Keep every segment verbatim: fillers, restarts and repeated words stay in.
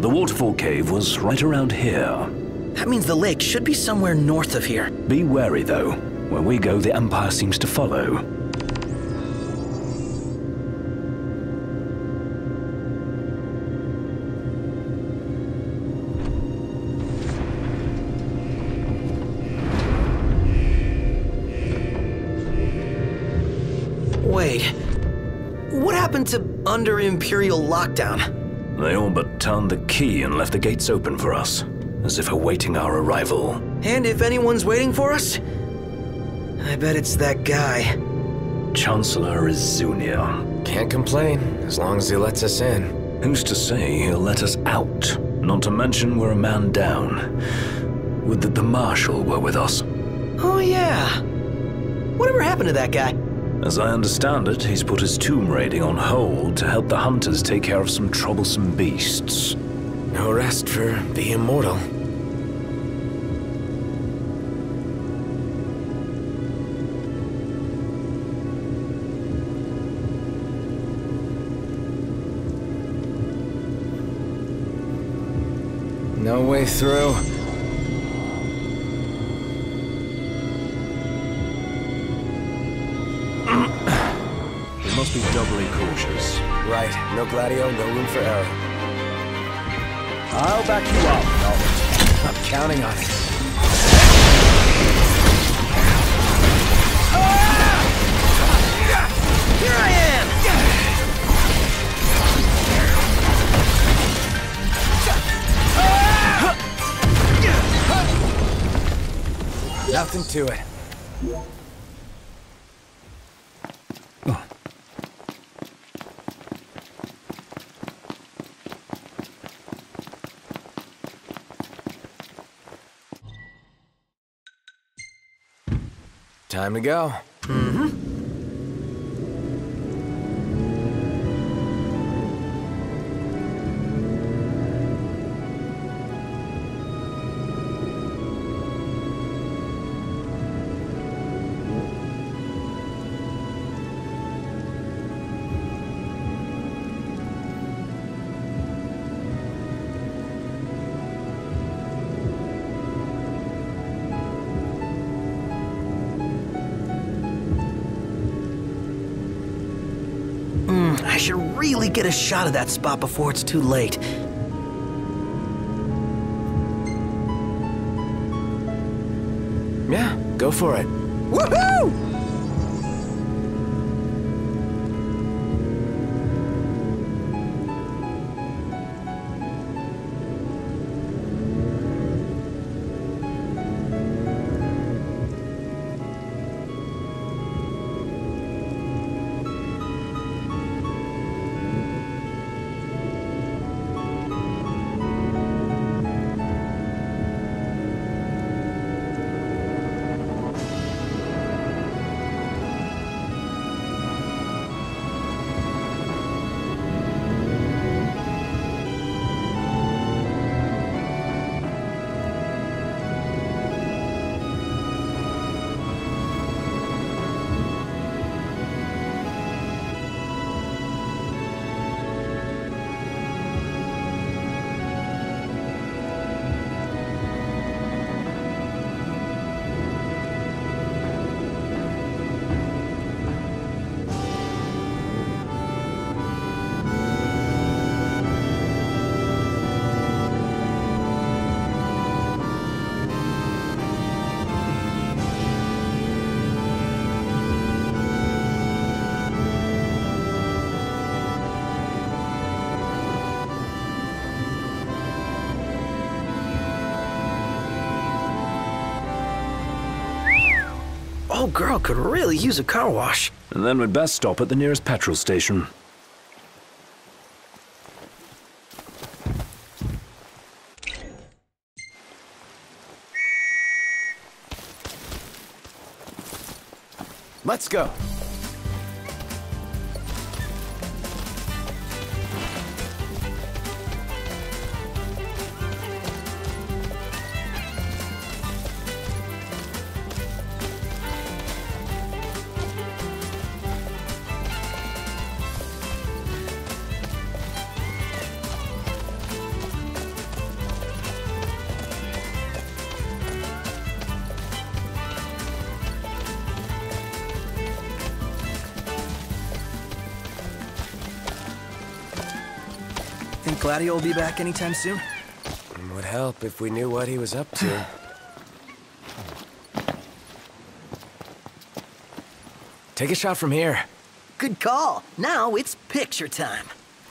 The waterfall cave was right around here. That means the lake should be somewhere north of here. Be wary, though. Where we go, the Empire seems to follow. Wait. What happened to under Imperial lockdown? They all but turned the key and left the gates open for us, as if awaiting our arrival. And if anyone's waiting for us, I bet it's that guy. Chancellor Izunia. Can't complain, as long as he lets us in. Who's to say he'll let us out? Not to mention we're a man down. Would that the Marshal were with us. Oh yeah. Whatever happened to that guy? As I understand it, he's put his tomb raiding on hold to help the hunters take care of some troublesome beasts. No rest for the immortal. No way through. We must be doubly cautious. Right, no Gladio, no room for error. I'll back you up, Albert. I'm counting on it. Here I am! Nothing to it. Time to go. Mm-hmm. I should really get a shot of that spot before it's too late. Yeah, go for it. Woohoo! Old girl could really use a car wash. And then we'd best stop at the nearest petrol station. Let's go. Gladio will be back anytime soon? It would help if we knew what he was up to. Take a shot from here. Good call. Now it's picture time.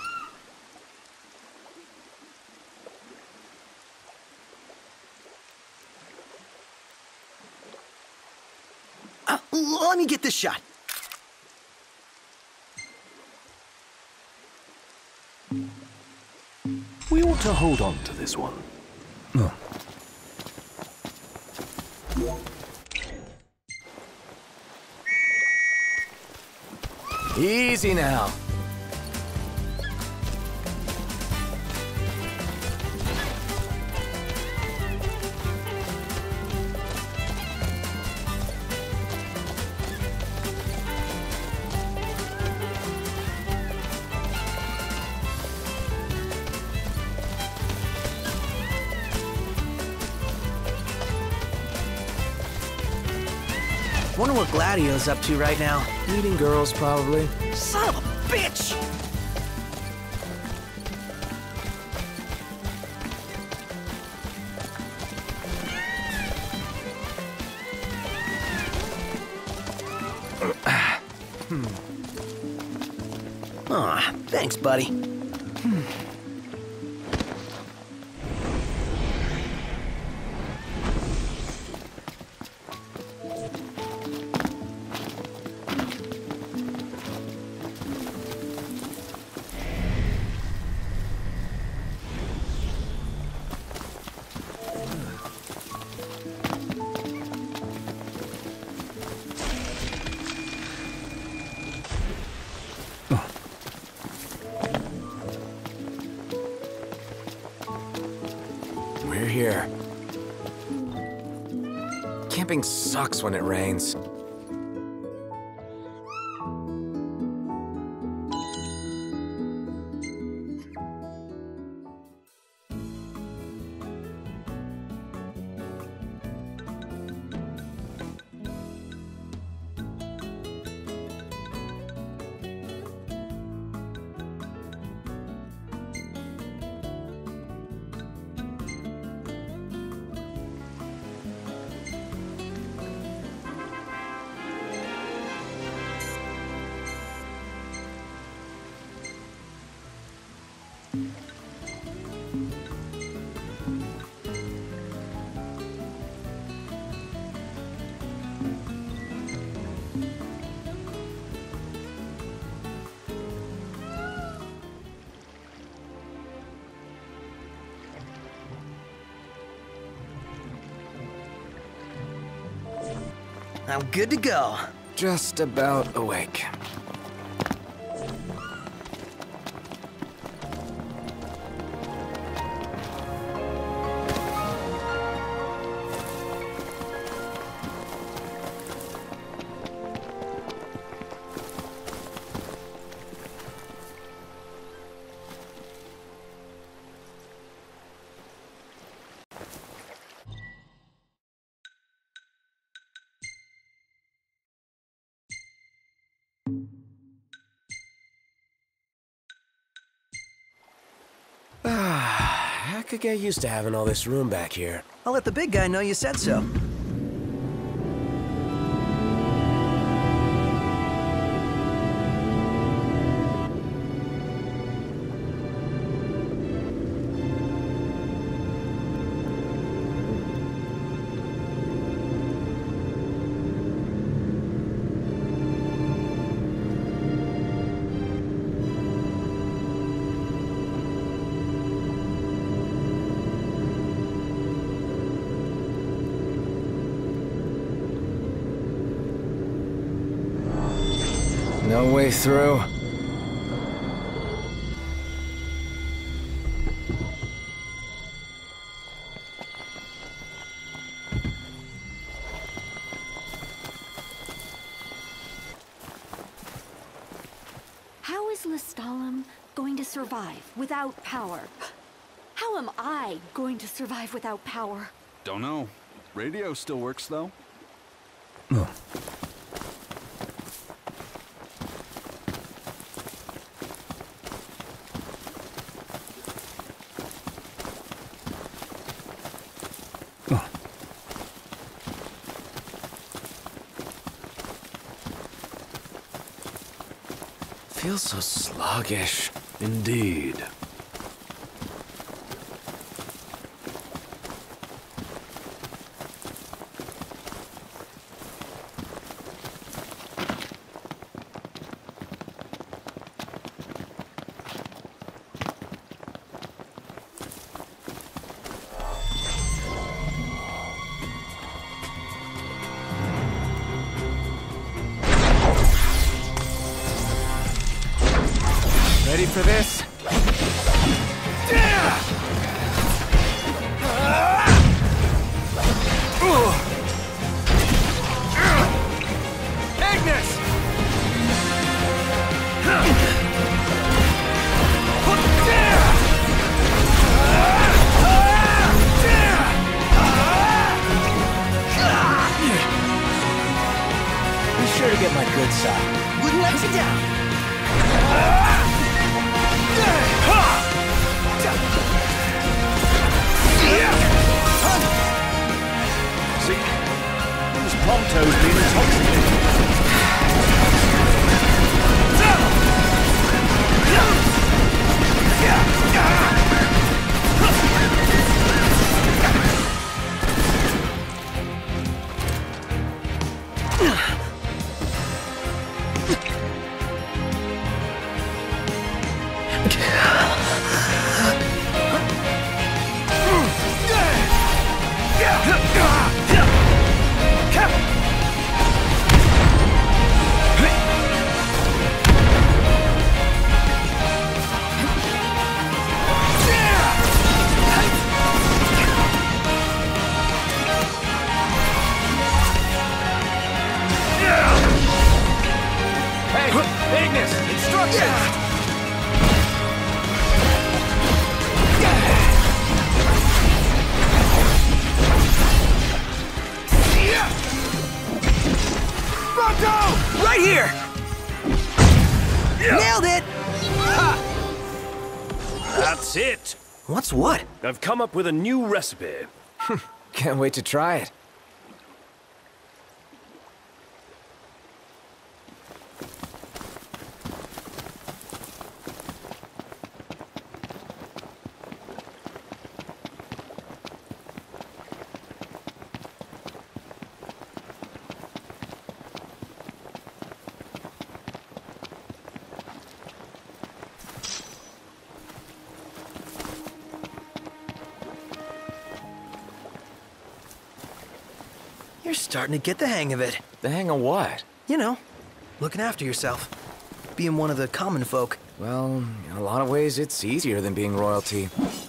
Uh, let me get this shot. We ought to hold on to this one. Oh. Easy now. Wonder what Gladio's up to right now. Meeting girls, probably. Son of a bitch! hmm. Aw, thanks, buddy. Hmm. We're here. Camping sucks when it rains. I'm good to go. Just about awake. I could get used to having all this room back here. I'll let the big guy know you said so. No way through. How is Lestallum going to survive without power? How am I going to survive without power? Don't know. Radio still works, though. Oh. Feels so sluggish. Indeed. Ready for this? Ignis! Be sure to get my good side. Wouldn't let you down. See, these Prompto's been intoxicated. Hey, Ignis! Instructions! Right here! Nailed it! That's it! What's what? I've come up with a new recipe. Can't wait to try it. You're starting to get the hang of it. The hang of what? You know, looking after yourself. Being one of the common folk. Well, in a lot of ways, it's easier than being royalty.